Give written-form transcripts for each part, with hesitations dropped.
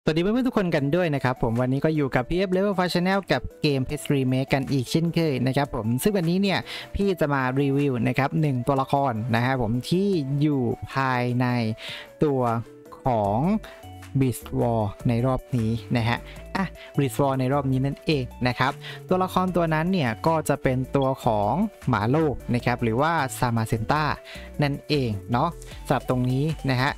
สวัสดีเพื่อนๆทุกคนกันด้วยนะครับผมวันนี้ก็อยู่กับ PF Level 5 Channel กับเกม Pet Remake กันอีกเช่นเคยนะครับผมซึ่งวันนี้เนี่ยพี่จะมารีวิวนะครับ1ตัวละครนะครับผมที่อยู่ภายในตัวของ Beast War ในรอบนี้นะฮะBeast War ในรอบนี้นั่นเองนะครับตัวละครตัวนั้นเนี่ยก็จะเป็นตัวของหมาโลกนะครับหรือว่าซามาเซนต้านั่นเองเนาะสำหรับตรงนี้นะฮะ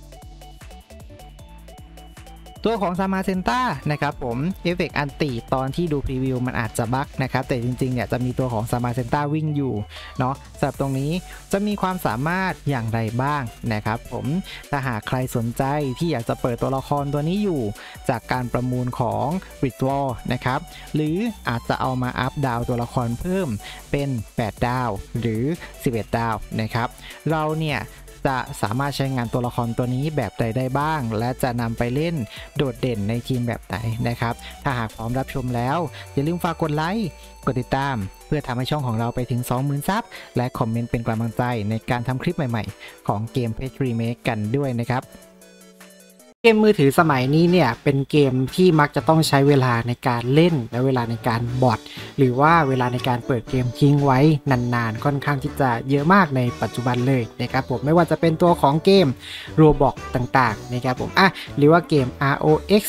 ตัวของซามาเซนต้านะครับผมเอฟเฟกต์อันติตอนที่ดูพรีวิวมันอาจจะบั๊กนะครับแต่จริงๆเนี่ยจะมีตัวของซามาเซนต้าวิ่งอยู่เนาะสำหรับตรงนี้จะมีความสามารถอย่างไรบ้างนะครับผมถ้าหากใครสนใจที่อยากจะเปิดตัวละครตัวนี้อยู่จากการประมูลของ Beast War นะครับหรืออาจจะเอามาอัพดาวตัวละครเพิ่มเป็น8ดาวหรือ11ดาวนะครับเราเนี่ยจะสามารถใช้งานตัวละครตัวนี้แบบใดได้บ้างและจะนำไปเล่นโดดเด่นในทีมแบบไหนนะครับถ้าหากพร้อมรับชมแล้วอย่าลืมฝากกดไลค์กดติดตามเพื่อทำให้ช่องของเราไปถึง 20,000 ซับและคอมเมนต์เป็นกำลังใจในการทำคลิปใหม่ๆของเกม Pet Remake กันด้วยนะครับเกมมือถือสมัยนี้เนี่ยเป็นเกมที่มักจะต้องใช้เวลาในการเล่นและเวลาในการบอทหรือว่าเวลาในการเปิดเกมทิ้งไว้นานๆค่อนข้างที่จะเยอะมากในปัจจุบันเลยนะครับผมไม่ว่าจะเป็นตัวของเกม Roblox ต่างๆนะครับผมหรือว่าเกม ROX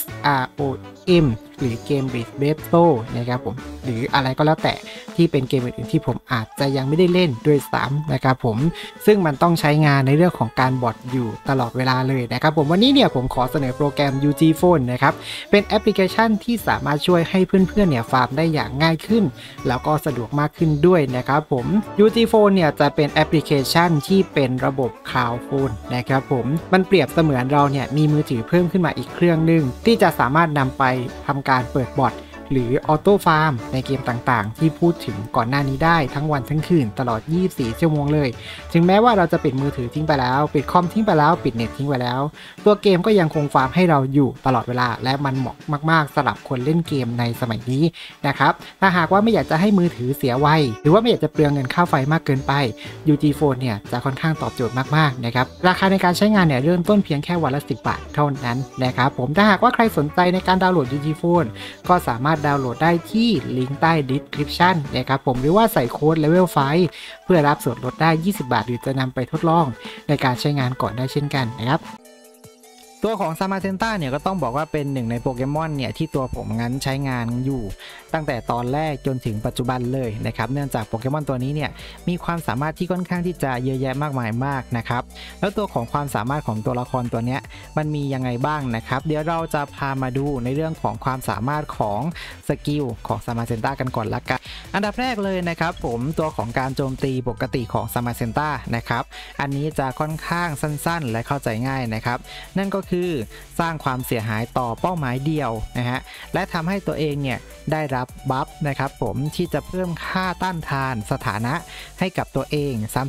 ROM หรือเกม Beast Battle นะครับผมหรืออะไรก็แล้วแต่ที่เป็นเกมอื่นๆที่ผมอาจจะยังไม่ได้เล่นด้วยซ้ำนะครับผมซึ่งมันต้องใช้งานในเรื่องของการบอทอยู่ตลอดเวลาเลยนะครับผมวันนี้เนี่ยผมขอเสนอโปรแกรม UG Phone นะครับเป็นแอปพลิเคชันที่สามารถช่วยให้เพื่อนๆเนี่ยฟาร์มได้อย่างง่ายขึ้นแล้วก็สะดวกมากขึ้นด้วยนะครับผม UG Phone เนี่ยจะเป็นแอปพลิเคชันที่เป็นระบบ Cloud Phone นะครับผมมันเปรียบเสมือนเราเนี่ยมีมือถือเพิ่มขึ้นมาอีกเครื่องหนึ่งที่จะสามารถนำไปทำการเปิดบอทหรือออโต้ฟาร์มในเกมต่างๆที่พูดถึงก่อนหน้านี้ได้ทั้งวันทั้งคืนตลอด24ชั่วโมงเลยถึงแม้ว่าเราจะปิดมือถือทิ้งไปแล้วปิดคอมทิ้งไปแล้วปิดเน็ตทิ้งไปแล้วตัวเกมก็ยังคงฟาร์มให้เราอยู่ตลอดเวลาและมันเหมาะมากๆสำหรับคนเล่นเกมในสมัยนี้นะครับถ้าหากว่าไม่อยากจะให้มือถือเสียไวหรือว่าไม่อยากจะเปลืองเงินค่าไฟมากเกินไป UG Phone เนี่ยจะค่อนข้างตอบโจทย์มากๆนะครับราคาในการใช้งานเนี่ยเริ่มต้นเพียงแค่วันละ10 บาทเท่านั้นนะครับผมถ้าหากว่าใครสนใจในการดาวน์โหลด UG Phone ก็สามารถดาวน์โหลดได้ที่ลิงก์ใต้ description นะครับผมหรือว่าใส่โค้ด level 5เพื่อรับส่วนลดได้20 บาทหรือจะนำไปทดลองในการใช้งานก่อนได้เช่นกันนะครับตัวของซามาเซนต้าเนี่ยก็ต้องบอกว่าเป็นหนึ่งในโปเกมอนเนี่ยที่ตัวผมงั้นใช้งานอยู่ตั้งแต่ตอนแรกจนถึงปัจจุบันเลยนะครับเนื่องจากโปเกมอนตัวนี้เนี่ยมีความสามารถที่ค่อนข้างที่จะเยอะแยะมากมายมากนะครับแล้วตัวของความสามารถของตัวละครตัวนี้มันมียังไงบ้างนะครับเดี๋ยวเราจะพามาดูในเรื่องของความสามารถของสกิลของซามาเซนต้ากันก่อนละกันอันดับแรกเลยนะครับผมตัวของการโจมตีปกติของซามาเซนต้านะครับอันนี้จะค่อนข้างสั้นๆและเข้าใจง่ายนะครับนั่นก็คือสร้างความเสียหายต่อเป้าหมายเดียวนะฮะและทำให้ตัวเองเนี่ยได้รับบัฟนะครับผมที่จะเพิ่มค่าต้านทานสถานะให้กับตัวเอง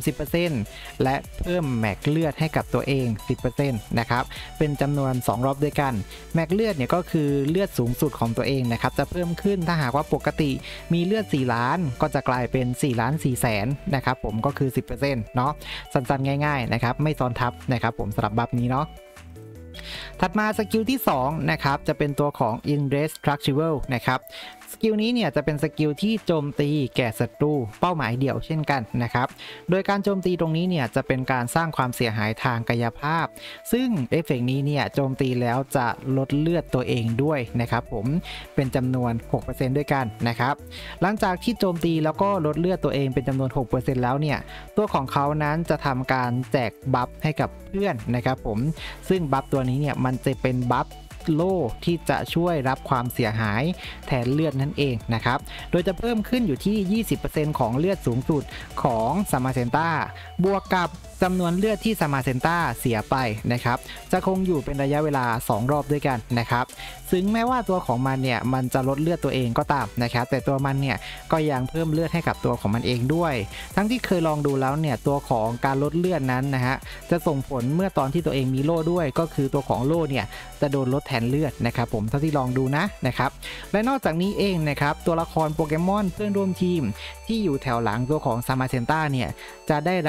30% และเพิ่มแม็กเลือดให้กับตัวเอง 10% นะครับเป็นจำนวน2รอบด้วยกันแม็กเลือดเนี่ยก็คือเลือดสูงสุดของตัวเองนะครับจะเพิ่มขึ้นถ้าหากว่าปกติมีเลือด4 ล้านก็จะกลายเป็น4 ล้าน 4 แสนนะครับผมก็คือ 10% เนาะสั้นๆง่ายๆนะครับไม่ซ้อนทับนะครับผมสำหรับบัฟนี้เนาะถัดมาสกิลที่2นะครับจะเป็นตัวของ Indestructible นะครับสกิลนี้เนี่ยจะเป็นสกิลที่โจมตีแก่ศัตรูเป้าหมายเดี่ยวเช่นกันนะครับโดยการโจมตีตรงนี้เนี่ยจะเป็นการสร้างความเสียหายทางกายภาพซึ่งเอฟเฟกต์นี้เนี่ยโจมตีแล้วจะลดเลือดตัวเองด้วยนะครับผมเป็นจำนวน 6% ด้วยกันนะครับหลังจากที่โจมตีแล้วก็ลดเลือดตัวเองเป็นจำนวน 6% แล้วเนี่ยตัวของเขานั้นจะทำการแจกบัฟให้กับเพื่อนนะครับผมซึ่งบัฟตัวนี้เนี่ยมันจะเป็นบัฟโล่ที่จะช่วยรับความเสียหายแทนเลือดนั่นเองนะครับโดยจะเพิ่มขึ้นอยู่ที่ 20% ของเลือดสูงสุดของซามาเซนต้าบวกกับจำนวนเลือดที่ซามาเซนต้าเสียไปนะครับจะคงอยู่เป็นระยะเวลา2รอบด้วยกันนะครับซึ่งแม้ว่าตัวของมันเนี่ยมันจะลดเลือดตัวเองก็ตามนะครับแต่ตัวมันเนี่ยก็ยังเพิ่มเลือดให้กับตัวของมันเองด้วยทั้งที่เคยลองดูแล้วเนี่ยตัวของการลดเลือดนั้นนะฮะจะส่งผลเมื่อตอนที่ตัวเองมีโล่ด้วยก็คือตัวของโล่เนี่ยจะโดนลดแทนเลือดนะครับผมเท่าที่ลองดูนะครับและนอกจากนี้เองนะครับตัวละครโปเกมอนเพื่อนร่วมทีมที่อยู่แถวหลังตัวของซามาเซนต้าเนี่ยจะได้รับ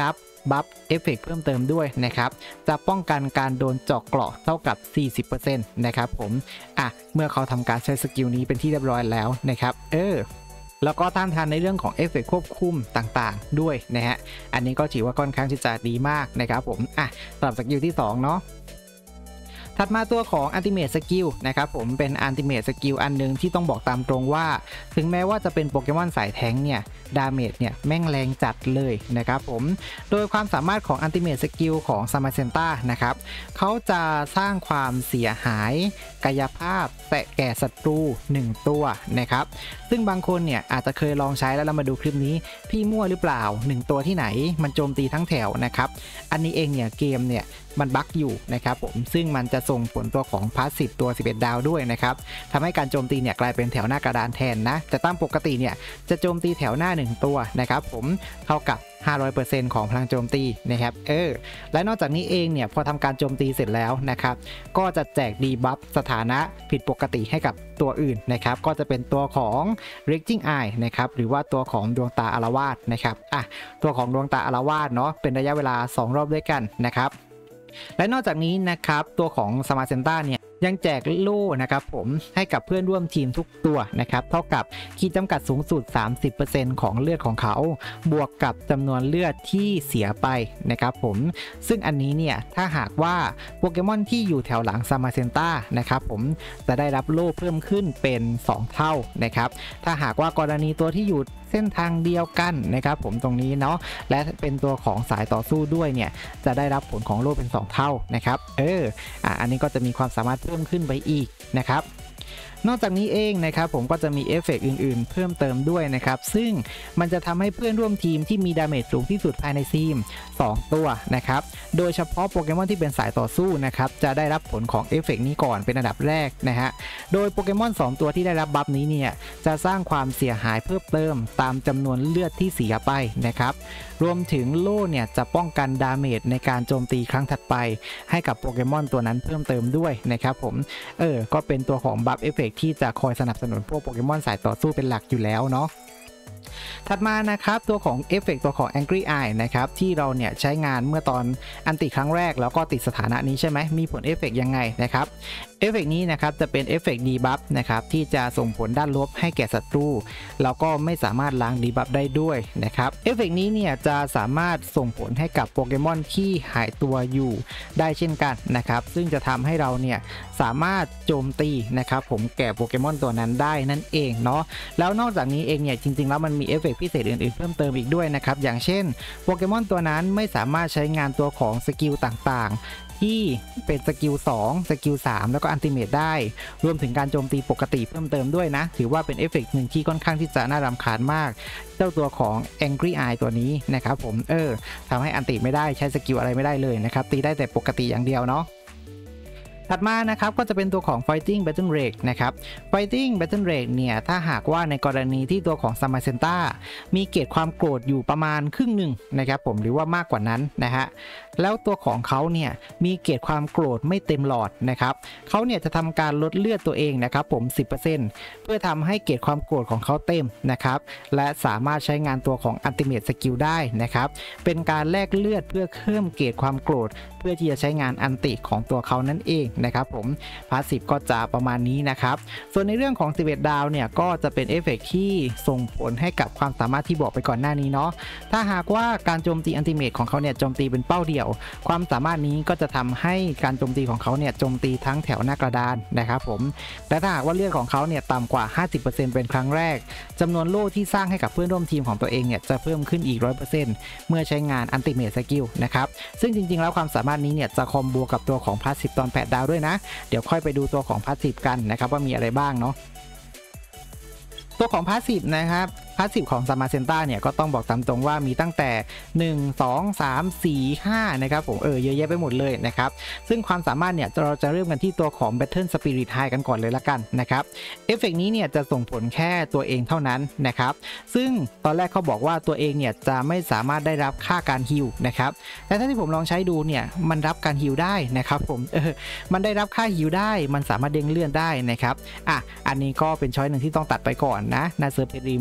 บัฟเอฟเฟกเพิ่มเติมด้วยนะครับจะป้องกันการโดนเจาะเกราะเท่ากับ 40% นะครับผมเมื่อเขาทำการใช้สกิลนี้เป็นที่เรียบร้อยแล้วนะครับแล้วก็ต้านทานในเรื่องของเอฟเฟกควบคุมต่างๆด้วยนะฮะอันนี้ก็ถือว่าค่อนข้างที่จะดีมากนะครับผมสำหรับสกิลที่2เนาะถัดมาตัวของ Ultimate Skill นะครับผมเป็น Ultimate Skill อันนึงที่ต้องบอกตามตรงว่าถึงแม้ว่าจะเป็นโปเกมอนสายแท้งเนี่ยดาเมจเนี่ยแม่งแรงจัดเลยนะครับผมโดยความสามารถของ Ultimate Skill ของ Zamazenta นะครับเขาจะสร้างความเสียหายกายภาพแก่ศัตรู1ตัวนะครับซึ่งบางคนเนี่ยอาจจะเคยลองใช้แล้วเรามาดูคลิปนี้พี่มั่วหรือเปล่า1ตัวที่ไหนมันโจมตีทั้งแถวนะครับอันนี้เองเนี่ยเกมเนี่ยมันบั๊กอยู่นะครับผมซึ่งมันจะส่งผลตัวของพาสซีฟตัว11ดาวด้วยนะครับทำให้การโจมตีเนี่ยกลายเป็นแถวหน้ากระดานแทนนะแต่ตามปกติเนี่ยจะโจมตีแถวหน้า1ตัวนะครับผมเท่ากับ 500% ของพลังโจมตีนะครับและนอกจากนี้เองเนี่ยพอทำการโจมตีเสร็จแล้วนะครับก็จะแจกดีบัฟสถานะผิดปกติให้กับตัวอื่นนะครับก็จะเป็นตัวของ Raging Eye นะครับหรือว่าตัวของดวงตาอาละวาดนะครับตัวของดวงตาอาละวาดเนาะเป็นระยะเวลา2รอบด้วยกันนะครับและนอกจากนี้นะครับตัวของ Zamazenta เนี่ยยังแจกโล่นะครับผมให้กับเพื่อนร่วมทีมทุกตัวนะครับเท่ากับขีดจำกัดสูงสุด 30% ของเลือดของเขาบวกกับจำนวนเลือดที่เสียไปนะครับผมซึ่งอันนี้เนี่ยถ้าหากว่าโปเกมอนที่อยู่แถวหลัง Zamazenta นะครับผมจะได้รับโล่เพิ่มขึ้นเป็น2เท่านะครับถ้าหากว่ากรณีตัวที่อยู่เส้นทางเดียวกันนะครับผมตรงนี้เนาะและเป็นตัวของสายต่อสู้ด้วยเนี่ยจะได้รับผลของโล่เป็น2เท่านะครับอันนี้ก็จะมีความสามารถเพิ่มขึ้นไปอีกนะครับนอกจากนี้เองนะครับผมก็จะมีเอฟเฟกต์อื่นๆเพิ่มเติมด้วยนะครับซึ่งมันจะทำให้เพื่อนร่วมทีมที่มีดาเมจสูงที่สุดภายในทีม2ตัวนะครับโดยเฉพาะโปเกมอนที่เป็นสายต่อสู้นะครับจะได้รับผลของเอฟเฟกต์นี้ก่อนเป็นอันดับแรกนะฮะโดยโปเกมอน2ตัวที่ได้รับบัฟนี้เนี่ยจะสร้างความเสียหายเพิ่มเติมตามจำนวนเลือดที่เสียไปนะครับรวมถึงโล่เนี่ยจะป้องกันดาเมจในการโจมตีครั้งถัดไปให้กับโปเกมอนตัวนั้นเพิ่มเติมด้วยนะครับผมก็เป็นตัวของบัฟเอฟเฟกต์ที่จะคอยสนับสนุนพวกโปเกมอนสายต่อสู้เป็นหลักอยู่แล้วเนาะถัดมานะครับตัวของเอฟเฟกต์ตัวของ Angry Eye นะครับที่เราเนี่ยใช้งานเมื่อตอนอันติครั้งแรกแล้วก็ติดสถานะนี้ใช่ไหมมีผลเอฟเฟกต์ยังไงนะครับเอฟเฟกต์นี้นะครับจะเป็นเอฟเฟกต์ดีบัฟนะครับที่จะส่งผลด้านลบให้แก่ศัตรูแล้วก็ไม่สามารถล้างดีบัฟได้ด้วยนะครับเอฟเฟกต์นี้เนี่ยจะสามารถส่งผลให้กับโปเกมอนที่หายตัวอยู่ได้เช่นกันนะครับซึ่งจะทำให้เราเนี่ยสามารถโจมตีนะครับผมแก่โปเกมอนตัวนั้นได้นั่นเองเนาะแล้วนอกจากนี้เองเนี่ยจริงๆแล้วมันมีเอฟเฟกต์พิเศษอื่นๆเพิ่มเติมอีกด้วยนะครับอย่างเช่นโปเกมอนตัวนั้นไม่สามารถใช้งานตัวของสกิลต่างๆที่เป็นสกิล2สกิล3แล้วก็อัลติเมทได้รวมถึงการโจมตีปกติเพิ่มเติมด้วยนะถือว่าเป็นเอฟเฟกต์หนึ่งที่ค่อนข้างที่จะน่ารำคาญมากเจ้าตัวของ Angry Eye ตัวนี้นะครับผมทำให้อัลติไม่ได้ใช้สกิลอะไรไม่ได้เลยนะครับตีได้แต่ปกติอย่างเดียวเนาะถัดมานะครับก็จะเป็นตัวของ Fighting Battle Rage นะครับ Fighting Battle Rage เนี่ยถ้าหากว่าในกรณีที่ตัวของ Zamazenta มีเกรดความโกรธอยู่ประมาณครึ่งหนึ่งนะครับผมหรือว่ามากกว่านั้นนะฮะแล้วตัวของเขาเนี่ยมีเกรดความโกรธไม่เต็มหลอดนะครับเขาเนี่ยจะทำการลดเลือดตัวเองนะครับผม 10% เพื่อทำให้เกรดความโกรธของเขาเต็มนะครับและสามารถใช้งานตัวของ Ultimate Skill ได้นะครับเป็นการแลกเลือดเพื่อเพิ่มเกรดความโกรธเพื่อที่จะใช้งานอันติของตัวเขานั่นเองนะครับผมพาสซีฟก็จะประมาณนี้นะครับส่วนในเรื่องของ11ดาวเนี่ยก็จะเป็นเอฟเฟกต์ที่ส่งผลให้กับความสามารถที่บอกไปก่อนหน้านี้เนาะถ้าหากว่าการโจมตีอัลติเมทของเขาเนี่ยโจมตีเป็นเป้าเดี่ยวความสามารถนี้ก็จะทำให้การโจมตีของเขาเนี่ยโจมตีทั้งแถวหน้ากระดานนะครับผมและถ้าหากว่าเลือดของเขาเนี่ยต่ำกว่า 50% เป็นครั้งแรกจำนวนโล่ที่สร้างให้กับเพื่อนร่วมทีมของตัวเองเนี่ยจะเพิ่มขึ้นอีก 100% เมื่อใช้งานอัลติเมทสกิลนะครับซึ่งจริงๆแล้วความสามารถนี้เนี่ยจะคอมโบกับตัวของพาสซีฟตอน8ดาวด้วยนะเดี๋ยวค่อยไปดูตัวของพาสซีฟกันนะครับว่ามีอะไรบ้างเนาะตัวของพาสซีฟนะครับพาสซีฟของ Zamazenta เนี่ยก็ต้องบอกตามตรงว่ามีตั้งแต่1 2 3 4 5นะครับผมเยอะแยะไปหมดเลยนะครับซึ่งความสามารถเนี่ยเราจะเริ่มกันที่ตัวของ Battle Spirit High กันก่อนเลยละกันนะครับเอฟเฟกต์นี้เนี่ยจะส่งผลแค่ตัวเองเท่านั้นนะครับซึ่งตอนแรกเขาบอกว่าตัวเองเนี่ยจะไม่สามารถได้รับค่าการฮีลนะครับแต่ถ้าที่ผมลองใช้ดูเนี่ยมันรับการฮีลได้นะครับผมมันได้รับค่าฮีลได้มันสามารถเด้งเลื่อนได้นะครับอันนี้ก็เป็นช้อยหนึ่งที่ต้องตัดไปก่อนนะในเซิร์ฟรีเมคนี้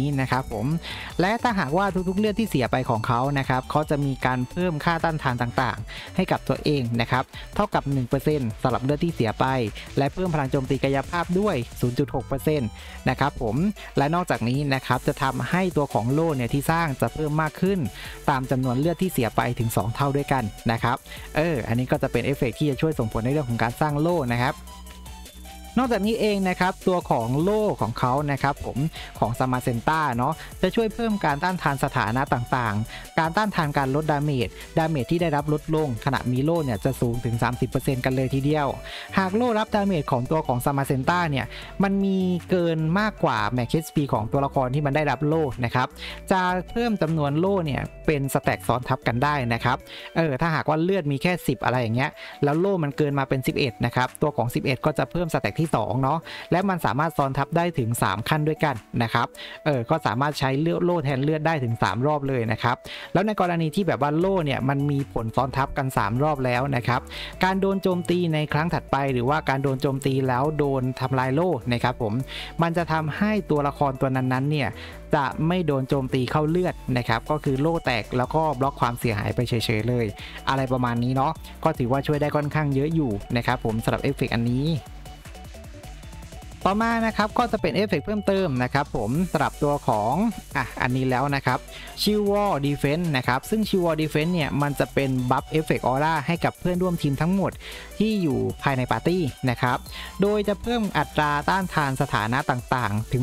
นะครับผมและถ้าหากว่าทุกๆเลือดที่เสียไปของเขานะครับเขาจะมีการเพิ่มค่าต้านทานต่างๆให้กับตัวเองนะครับเท่ากับ 1% สำหรับเลือดที่เสียไปและเพิ่มพลังโจมตีกายภาพด้วย 0.6% นะครับผมและนอกจากนี้นะครับจะทำให้ตัวของโล่เนี่ยที่สร้างจะเพิ่มมากขึ้นตามจำนวนเลือดที่เสียไปถึง2เท่าด้วยกันนะครับอันนี้ก็จะเป็นเอฟเฟกต์ที่จะช่วยส่งผลในเรื่องของการสร้างโล่นะครับนอกจากนี้เองนะครับตัวของโล่ของเขานะครับผมของซามาเซนต้าเนาะจะช่วยเพิ่มการต้านทานสถานะต่างๆการต้านทานการลดดาเมจที่ได้รับลดลงขณะมีโล่เนี่ยจะสูงถึง 30% กันเลยทีเดียวหากโล่รับดาเมจของตัวของซามาเซนต้าเนี่ยมันมีเกินมากกว่าแม็กซ์ HP ของตัวละครที่มันได้รับโล่นะครับจะเพิ่มจำนวนโล่เนี่ยเป็นสแต็กซ้อนทับกันได้นะครับถ้าหากว่าเลือดมีแค่10อะไรอย่างเงี้ยแล้วโล่มันเกินมาเป็น11นะครับตัวของ11ก็จะเพิ่มสแต็กที่2เนาะและมันสามารถซ้อนทับได้ถึง3ขั้นด้วยกันนะครับก็สามารถใช้โล่แทนเลือดได้ถึง3รอบเลยนะครับแล้วในกรณีที่แบบว่าโล่เนี่ยมันมีผลซ้อนทับกัน3รอบแล้วนะครับการโดนโจมตีในครั้งถัดไปหรือว่าการโดนโจมตีแล้วโดนทำลายโล่นะครับผมมันจะทำให้ตัวละครตัวนั้นๆเนี่ยจะไม่โดนโจมตีเข้าเลือดนะครับก็คือโล่แตกแล้วก็บล็อกความเสียหายไปเฉยๆเลยอะไรประมาณนี้เนาะก็ถือว่าช่วยได้ค่อนข้างเยอะอยู่นะครับผมสำหรับเอฟเฟกต์อันนี้ต่อมานะครับก็จะเป็นเอฟเฟกต์เพิ่มเติมนะครับผมสำหรับตัวของอันนี้แล้วนะครับชิววอลดีเฟนส์นะครับซึ่งชิววอลดีเฟนส์เนี่ยมันจะเป็นบัฟเอฟเฟกต์ออร่าให้กับเพื่อนร่วมทีมทั้งหมดที่อยู่ภายในปาร์ตี้นะครับโดยจะเพิ่มอัตราต้านทานสถานะต่างๆถึง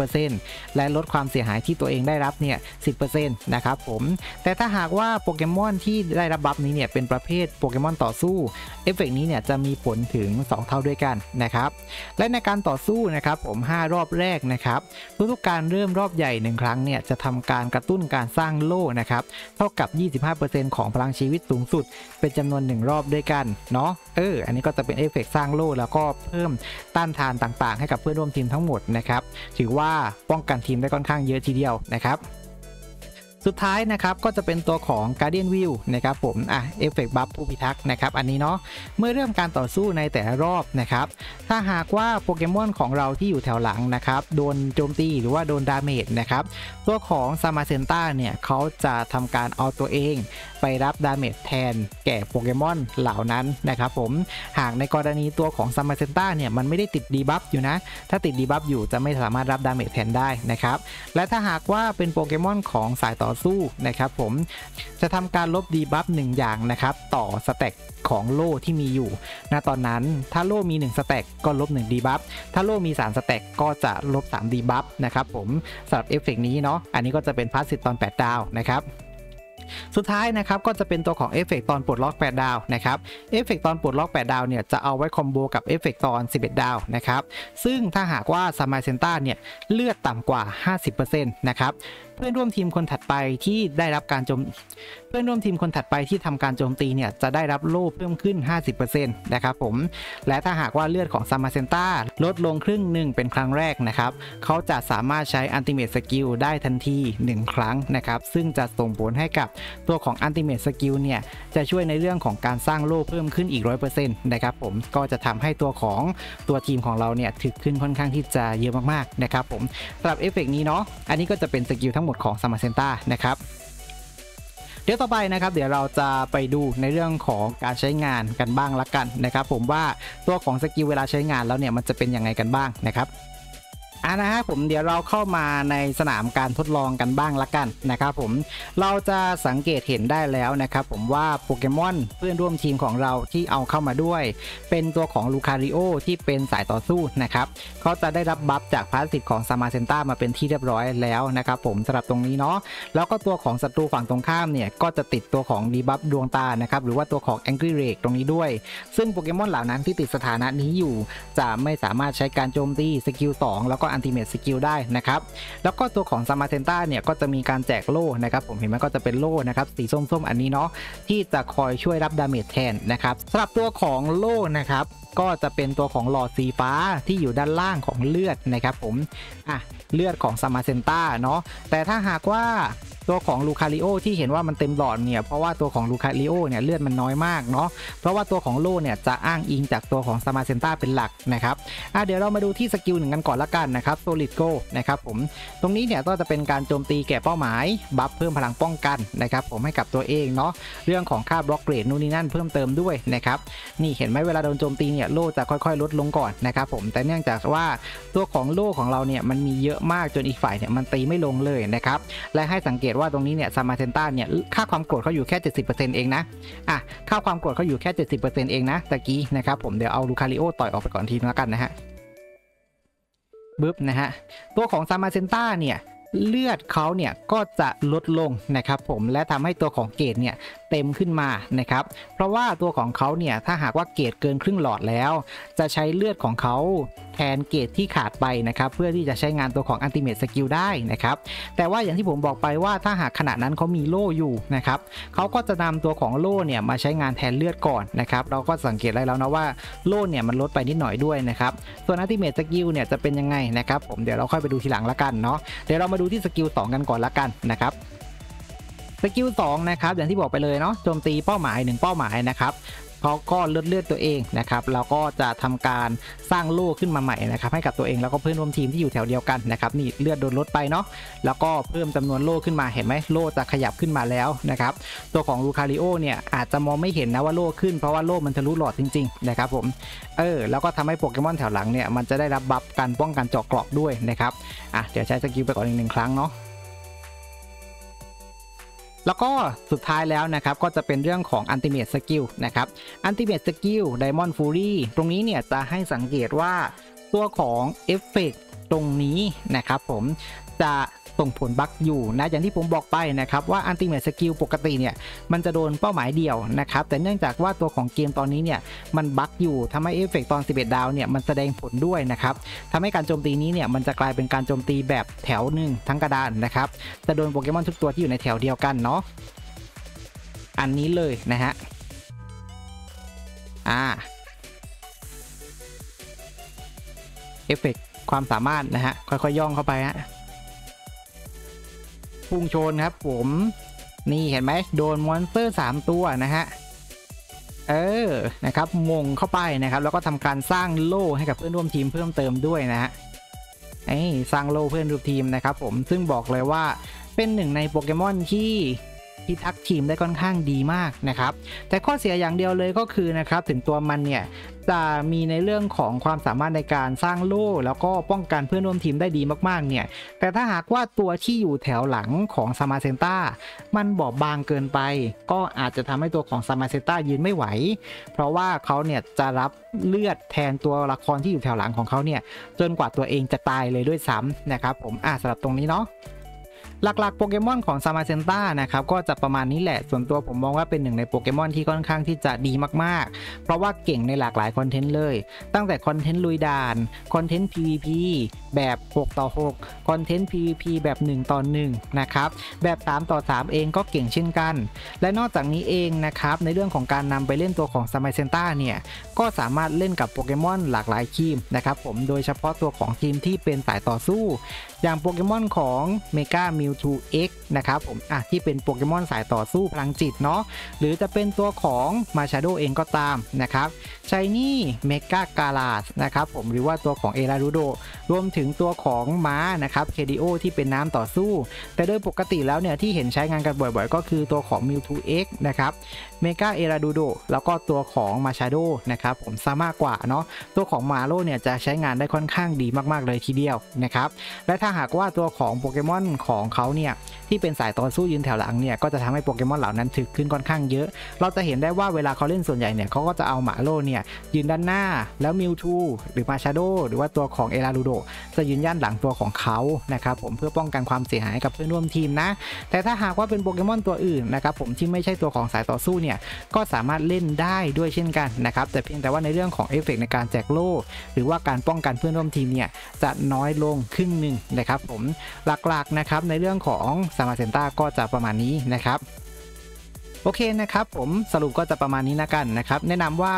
15% และลดความเสียหายที่ตัวเองได้รับเนี่ย 10% นะครับผมแต่ถ้าหากว่าโปเกมอนที่ได้รับบัฟนี้เนี่ยเป็นประเภทโปเกมอนต่อสู้เอฟเฟกต์นี้เนี่ยจะมีผลถึง2เท่าด้วยกันนะครับและในการต่อสู้นะครับผม5รอบแรกนะครับทุกๆการเริ่มรอบใหญ่1ครั้งเนี่ยจะทำการกระตุ้นการสร้างโล่นะครับเท่ากับ 25% ของพลังชีวิตสูงสุดเป็นจำนวน1รอบด้วยกันเนาะอันนี้ก็จะเป็นเอฟเฟกต์สร้างโล่แล้วก็เพิ่มต้านทานต่างๆให้กับเพื่อนร่วมทีมทั้งหมดนะครับถือว่าป้องกันทีมได้ค่อนข้างเยอะทีเดียวนะครับสุดท้ายนะครับก็จะเป็นตัวของ Guardian View นะครับผมเอฟเฟกต์บัฟผู้พิทักษ์นะครับอันนี้เนาะเมื่อเริ่มการต่อสู้ในแต่ละรอบนะครับถ้าหากว่าโปเกมอนของเราที่อยู่แถวหลังนะครับโดนโจมตีหรือว่าโดนดาเมจนะครับตัวของซามาเซนต้าเนี่ยเขาจะทำการเอาตัวเองไปรับดาเมจแทนแก่โปเกมอนเหล่านั้นนะครับผมหากในกรณีตัวของซามาเซนต้าเนี่ยมันไม่ได้ติดดีบัฟอยู่นะถ้าติดดีบัฟอยู่จะไม่สามารถรับดาเมจแทนได้นะครับและถ้าหากว่าเป็นโปเกมอนของสายต่อสู้นะครับผมจะทำการลบดีบัฟ1อย่างนะครับต่อสแต็กของโล่ที่มีอยู่ณตอนนั้นถ้าโล่มี1สแต็กก็ลบ1ดีบัฟถ้าโล่มี3สแต็กก็จะลบ3ดีบัฟนะครับผมสำหรับเอฟเฟกต์นี้เนาะอันนี้ก็จะเป็นพาสซีฟตอน8ดาวนะครับสุดท้ายนะครับก็จะเป็นตัวของเอฟเฟกต์ตอนปลดล็อก8ดาวนะครับเอฟเฟกต์ตอนปลดล็อก8ดาวเนี่ยจะเอาไว้คอมโบกับเอฟเฟกต์ตอน11ดาวนะครับซึ่งถ้าหากว่าซามาเซนต้าเนี่ยเลือดต่ำกว่า 50% นะครับเพื่อนร่วมทีมคนถัดไปที่ได้รับการเพื่อนร่วมทีมคนถัดไปที่ทำการโจมตีเนี่ยจะได้รับโล่เพิ่มขึ้น 50% นะครับผมและถ้าหากว่าเลือดของซามาเซนต้าลดลงครึ่งหนึ่งเป็นครั้งแรกนะครับเขาจะสามารถใช้อัลติเมทสกิลได้ทันที1ครั้งนะครับซึ่งจะส่งผลให้กับตัวของอัลติเมทสกิลเนี่ยจะช่วยในเรื่องของการสร้างโล่เพิ่มขึ้นอีก 100% นะครับผมก็จะทำให้ตัวทีมของเราเนี่ยถึกขึ้นค่อนข้างที่จะเยอะมากๆนะครับผมสำหรับเอฟเฟกต์นี้เนาะอันนี้ก็จะเป็นสกิลทั้งหมดของซามาเซนต้านะครับเดี๋ยวต่อไปนะครับเดี๋ยวเราจะไปดูในเรื่องของการใช้งานกันบ้างละกันนะครับผมว่าตัวของสกิลเวลาใช้งานแล้วเนี่ยมันจะเป็นยังไงกันบ้างนะครับนะฮะผมเดี๋ยวเราเข้ามาในสนามการทดลองกันบ้างละกันนะครับผมเราจะสังเกตเห็นได้แล้วนะครับผมว่าโปเกมอนเพื่อนร่วมทีมของเราที่เอาเข้ามาด้วยเป็นตัวของลูคาริโอที่เป็นสายต่อสู้นะครับเขาจะได้รับบัฟจากพาสซีฟของซามาเซนต้ามาเป็นที่เรียบร้อยแล้วนะครับผมสำหรับตรงนี้เนาะแล้วก็ตัวของศัตรูฝั่งตรงข้ามเนี่ยก็จะติดตัวของดีบัฟดวงตานะครับหรือว่าตัวของแองกี้เรกตรงนี้ด้วยซึ่งโปเกมอนเหล่านั้นที่ติดสถานะนี้อยู่จะไม่สามารถใช้การโจมตีสกิล2แล้วก็อัลติเมทสกิลได้นะครับแล้วก็ตัวของซามาเซนต้าเนี่ยก็จะมีการแจกโล่นะครับผมเห็นไหมก็จะเป็นโล่นะครับสีส้มๆอันนี้เนาะที่จะคอยช่วยรับดาเมจแทนนะครับสำหรับตัวของโล่นะครับก็จะเป็นตัวของหลอดสีฟ้าที่อยู่ด้านล่างของเลือดนะครับผมเลือดของซามาเซนต้าเนาะแต่ถ้าหากว่าตัวของลูคาริโอที่เห็นว่ามันเต็มหลอดเนี่ยเพราะว่าตัวของลูคาริโอเนี่ยเลือดมันน้อยมากเนาะเพราะว่าตัวของโล่เนี่ยจะอ้างอิงจากตัวของซามาเซนต้าเป็นหลักนะครับเดี๋ยวเรามาดูที่สกิลหนึ่งกันก่อนละกันนะครับโซลิดโกนะครับผมตรงนี้เนี่ยก็จะเป็นการโจมตีแก่เป้าหมายบัฟเพิ่มพลังป้องกันนะครับผมให้กับตัวเองเนาะเรื่องของค่าบล็อกเกรดนู่นนี่นั่นเพิ่มเติมด้วยนะครับนี่เห็นไหมเวลาโดนโจมตีเนี่ยโล่จะค่อยๆลดลงก่อนนะครับผมแต่เนื่องจากว่าตัวของโล่ของเราเนี่ยมันมีเยอะมากจนอีกฝ่ายเนี่ยมันตีไม่ลงเลยนะครับและให้สังเกตว่าตรงนี้เนี่ยซามาเซนต้าเนี่ยค่าความโกรธเขาอยู่แค่ 70% เองนะค่าความโกรธเขาอยู่แค่ 70% เองนะตะกี้นะครับผมเดี๋ยวเอาลูคาริโอต่อยออกไปก่อนทีนึงแล้วกันนะฮะบึ๊บนะฮะตัวของซามาเซนต้าเนี่ยเลือดเขาเนี่ยก็จะลดลงนะครับผมและทำให้ตัวของเกรดเนี่ยเต็มขึ้นมานะครับเพราะว่าตัวของเขาเนี่ยถ้าหากว่าเกรดเกินครึ่งหลอดแล้วจะใช้เลือดของเขาแทนเกรดที่ขาดไปนะครับเพื่อที่จะใช้งานตัวของอัลติเมทสกิลได้นะครับแต่ว่าอย่างที่ผมบอกไปว่าถ้าหากขณะนั้นเขามีโล่อยู่นะครับเขาก็จะนำตัวของโล่เนี่ยมาใช้งานแทนเลือดก่อนนะครับเราก็สังเกตได้แล้วนะว่าโล่เนี่ยมันลดไปนิดหน่อยด้วยนะครับส่วนอัลติเมทสกิลเนี่ยจะเป็นยังไงนะครับผมเดี๋ยวเราค่อยไปดูทีหลังละกันเนาะเดี๋ยวเรามาดูที่สกิล2กันก่อนละกันนะครับสกิล2นะครับอย่างที่บอกไปเลยเนาะโจมตีเป้าหมาย1เป้าหมายนะครับเขาก็เลือดตัวเองนะครับเราก็จะทำการสร้างโล่ขึ้นมาใหม่นะครับให้กับตัวเองแล้วก็เพื่อนร่วมทีมที่อยู่แถวเดียวกันนะครับนี่เลือดโดนลดไปเนาะแล้วก็เพิ่มจำนวนโล่ขึ้นมาเห็นไหมโล่จะขยับขึ้นมาแล้วนะครับตัวของลูคาริโอเนี่ยอาจจะมองไม่เห็นนะว่าโล่ขึ้นเพราะว่าโล่มันทะลุหลอดจริงๆนะครับผมแล้วก็ทำให้โปเกมอนแถวหลังเนี่ยมันจะได้รับบัฟกันป้องกันเจาะเกราะด้วยนะครับเดี๋ยวใช้สกิลไปก่อนอีก1ครั้งเนาะแล้วก็สุดท้ายแล้วนะครับก็จะเป็นเรื่องของ Ultimate Skill นะครับ Ultimate Skill Diamond Fury ตรงนี้เนี่ยจะให้สังเกตว่าตัวของเอฟเฟกต์ตรงนี้นะครับผมจะส่งผลบั๊กอยู่นะอย่างที่ผมบอกไปนะครับว่า Ultimate Skill ปกติเนี่ยมันจะโดนเป้าหมายเดียวนะครับแต่เนื่องจากว่าตัวของเกมตอนนี้เนี่ยมันบั๊กอยู่ทำให้เอฟเฟกต์ตอน11ดาวเนี่ยมันแสดงผลด้วยนะครับทำให้การโจมตีนี้เนี่ยมันจะกลายเป็นการโจมตีแบบแถวหนึ่งทั้งกระดานนะครับจะโดนโปเกมอนทุกตัวที่อยู่ในแถวเดียวกันเนาะอันนี้เลยนะฮะเอฟเฟกต์ความสามารถนะฮะค่อยๆย่องเข้าไปฮะพุ่งชนครับผมนี่เห็นไหมโดนมอนสเตอร์3ตัวนะฮะนะครับมงเข้าไปนะครับแล้วก็ทำการสร้างโล่ให้กับเพื่อนร่วมทีมเพิ่มเติมด้วยนะฮะสร้างโล่เพื่อนร่วมทีมนะครับผมซึ่งบอกเลยว่าเป็นหนึ่งในโปเกมอนที่พิทักษ์ทีมได้ค่อนข้างดีมากนะครับแต่ข้อเสียอย่างเดียวเลยก็คือนะครับถึงตัวมันเนี่ยจะมีในเรื่องของความสามารถในการสร้างโล่แล้วก็ป้องกันเพื่อนร่วมทีมได้ดีมากๆเนี่ยแต่ถ้าหากว่าตัวที่อยู่แถวหลังของซามาเซนต้ามันบอบบางเกินไปก็อาจจะทำให้ตัวของซามาเซนต้ายืนไม่ไหวเพราะว่าเขาเนี่ยจะรับเลือดแทนตัวละครที่อยู่แถวหลังของเขาเนี่ยจนกว่าตัวเองจะตายเลยด้วยซ้ำนะครับผมสำหรับตรงนี้เนาะหลักๆโปเกมอนของซามาเซนต้านะครับก็จะประมาณนี้แหละส่วนตัวผมมองว่าเป็นหนึ่งในโปเกมอนที่ค่อนข้างที่จะดีมากๆเพราะว่าเก่งในหลากหลายคอนเทนต์เลยตั้งแต่คอนเทนต์ลุยด่านคอนเทนต์ PVP แบบ6ต่อ6คอนเทนต์ PVP แบบ1ต่อ1นะครับแบบ3ต่อ3เองก็เก่งเช่นกันและนอกจากนี้เองนะครับในเรื่องของการนำไปเล่นตัวของซามาเซนต้าเนี่ยก็สามารถเล่นกับโปเกมอนหลากหลายทีมนะครับผมโดยเฉพาะตัวของทีมที่เป็นสายต่อสู้อย่างโปเกมอนของเมกามิวทู X นะครับผมที่เป็นโปเกมอนสายต่อสู้พลังจิตเนาะหรือจะเป็นตัวของมาชาโดเองก็ตามนะครับชายนี่เมกากาลาสนะครับผมหรือว่าตัวของเอราดูโดรวมถึงตัวของม้านะครับเคดิโอที่เป็นน้ำต่อสู้แต่โดยปกติแล้วเนี่ยที่เห็นใช้งานกันบ่อยๆก็คือตัวของมิวทู X นะครับเมกาเอราดูโดแล้วก็ตัวของมาชาโดนะครับผมซามากกว่าเนาะตัวของมาโลเนี่ยจะใช้งานได้ค่อนข้างดีมากๆเลยทีเดียวนะครับและถ้าหากว่าตัวของโปเกมอนของเขาเนี่ยที่เป็นสายต่อสู้ยืนแถวหลังเนี่ยก็จะทำให้โปเกมอนเหล่านั้นถึกขึ้นค่อนข้างเยอะเราจะเห็นได้ว่าเวลาเขาเล่นส่วนใหญ่เนี่ยเขาก็จะเอามาโลเนี่ยยืนด้านหน้าแล้วมิวทูหรือมาชาโดหรือว่าตัวของเอราดูโดจะยืนย่านหลังตัวของเขานะครับผมเพื่อป้องกันความเสียหายกับเพื่อนร่วมทีมนะแต่ถ้าหากว่าเป็นโปเกมอนตัวอื่นนะครับผมที่ไม่ใช่ตัวของสายต่อสู้เนี่ยก็สามารถเล่นได้ด้วยเช่นกันนะครับแต่เพียงแต่ว่าในเรื่องของเอฟเฟกต์ในการแจกโล่หรือว่าการป้องกันเพื่อนร่วมทีมเนี่ยจะน้อยลงครึ่งหนึ่งนะครับผมหลักๆนะครับในเรื่องของซามาเซนต้าก็จะประมาณนี้นะครับโอเคนะครับผมสรุปก็จะประมาณนี้นะกันนะครับแนะนำว่า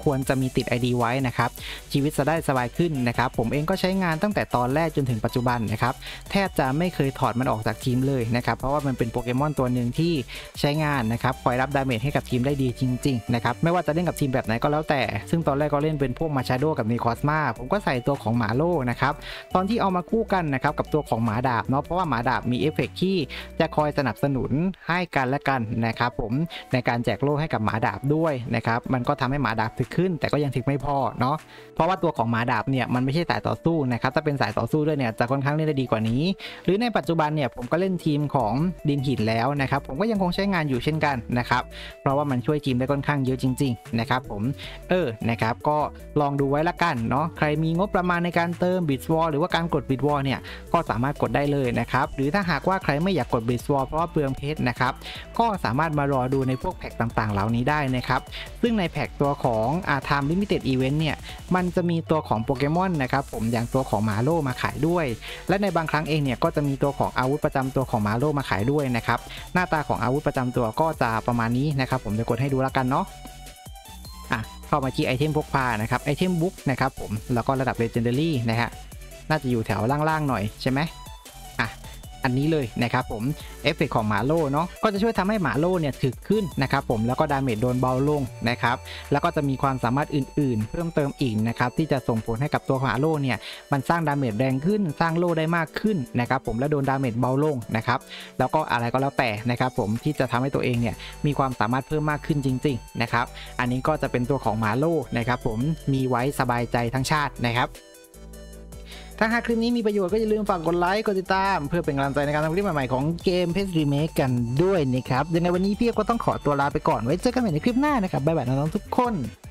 ควรจะมีติด ID ไว้นะครับชีวิตจะได้สบายขึ้นนะครับผมเองก็ใช้งานตั้งแต่ตอนแรกจนถึงปัจจุบันนะครับแทบจะไม่เคยถอดมันออกจากทีมเลยนะครับเพราะว่ามันเป็นโปเกมอนตัวหนึ่งที่ใช้งานนะครับคอยรับดาเมจให้กับทีมได้ดีจริงๆนะครับไม่ว่าจะเล่นกับทีมแบบไหนก็แล้วแต่ซึ่งตอนแรกก็เล่นเป็นพวกมาชาโดกับนีคอสมาผมก็ใส่ตัวของหมาโล่นะครับตอนที่เอามาคู่กันนะครับกับตัวของหมาดาบเนาะเพราะว่าหมาดาบมีเอฟเฟกต์ที่จะคอยสนับสนุนให้กันและกันนะครับผมในการแจกโล่ให้กับหมาดาบด้วยนะครับมันก็ทำให้หมาดาบถึกขึ้นแต่ก็ยังถึกไม่พอเนาะเพราะว่าตัวของหมาดาบเนี่ยมันไม่ใช่สายต่อสู้นะครับถ้าเป็นสายต่อสู้ด้วยเนี่ยจะค่อนข้างเล่นได้ดีกว่านี้หรือในปัจจุบันเนี่ยผมก็เล่นทีมของดินหินแล้วนะครับผมก็ยังคงใช้งานอยู่เช่นกันนะครับเพราะว่ามันช่วยทีมได้ค่อนข้างเยอะจริงๆนะครับผมนะครับก็ลองดูไว้ละกันเนาะใครมีงบประมาณในการเติมบิตวอลหรือว่าการกดบิตวอลเนี่ยก็สามารถกดได้เลยนะครับหรือถ้าหากว่าใครไม่อยากกดบิตวอลเพราะว่าเปลืองเพชรนะครับก็สามารถมารอดูในพวกแพ็กต่างๆเหล่านี้ได้นะครับซึ่งในแพ็กตัวของTime Limited Event เนี่ยมันจะมีตัวของโปเกมอนนะครับผมอย่างตัวของมาโลมาขายด้วยและในบางครั้งเองเนี่ยก็จะมีตัวของอาวุธประจำตัวของมาโลมาขายด้วยนะครับหน้าตาของอาวุธประจำตัวก็จะประมาณนี้นะครับผมจะกดให้ดูแล้วกันเนาะเข้ามาที่ไอเทมพกพานะครับไอเทมบุ๊กนะครับผมแล้วก็ระดับ Legendary นะฮะน่าจะอยู่แถวล่างๆหน่อยใช่ไหมอันนี้เลยนะครับผมเอฟเฟกต์ของหมาโล่เนาะก็จะช่วยทำให้หมาโล่เนี่ยถึกขึ้นนะครับผมแล้วก็ดาเมจโดนเบาลงนะครับแล้วก็จะมีความสามารถอื่นๆเพิ่มเติมอีกนะครับที่จะส่งผลให้กับตัวหมาโล่เนี่ยมันสร้างดาเมจแรงขึ้นสร้างโล่ได้มากขึ้นนะครับผมและโดนดาเมจเบาลงนะครับแล้วก็อะไรก็แล้วแต่นะครับผมที่จะทำให้ตัวเองเนี่ยมีความสามารถเพิ่มมากขึ้นจริงๆนะครับอันนี้ก็จะเป็นตัวของหมาโล่นะครับผมมีไว้สบายใจทั้งชาตินะครับถ้าหากคลิปนี้มีประโยชน์ก็อย่าลืมฝากกดไลค์กดติดตามเพื่อเป็นกำลังใจในการทำคลิปใหม่ๆของเกมเพจรีเมคกันด้วยนะครับยังไงวันนี้พี่ก็ต้องขอตัวลาไปก่อนไว้เจอกันใหม่ในคลิปหน้านะครับบ๊ายบายน้องๆทุกคน